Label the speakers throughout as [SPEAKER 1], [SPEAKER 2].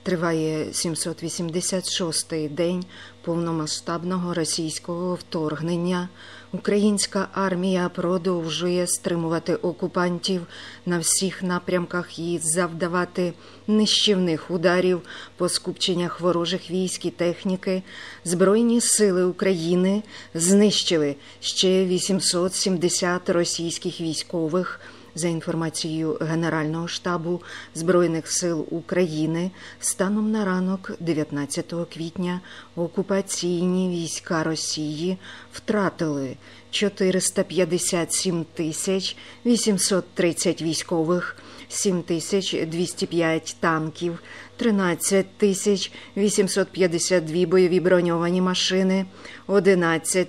[SPEAKER 1] Триває 786-й день повномасштабного російського вторгнення. Українська армія продовжує стримувати окупантів на всіх напрямках і завдавати нищівних ударів по скупченнях ворожих військ і техніки. Збройні сили України знищили ще 870 російських військових. За інформацією Генерального штабу Збройних сил України, станом на ранок 19 квітня окупаційні війська Росії втратили 457 830 військових, 7205 танків, 13 852 бойові броньовані машини, 11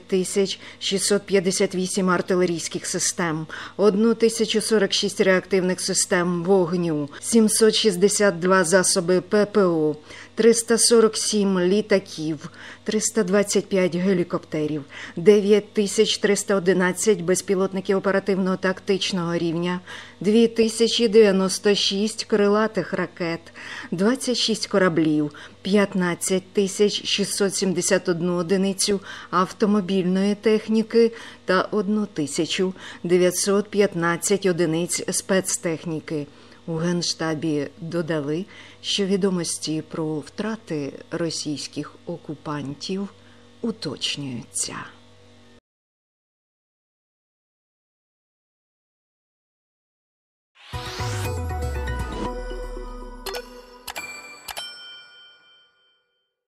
[SPEAKER 1] 658 артилерійських систем, 1046 реактивних систем вогню, 762 засоби ППО, 347 літаків, 325 гелікоптерів, 9311 безпілотників оперативного тактичного рівня, 2096 крилатих ракет, 26 кораблів, 15 671 одиницю автомобільної техніки та 1915 одиниць спецтехніки. У Генштабі додали, що відомості про втрати російських окупантів уточнюються.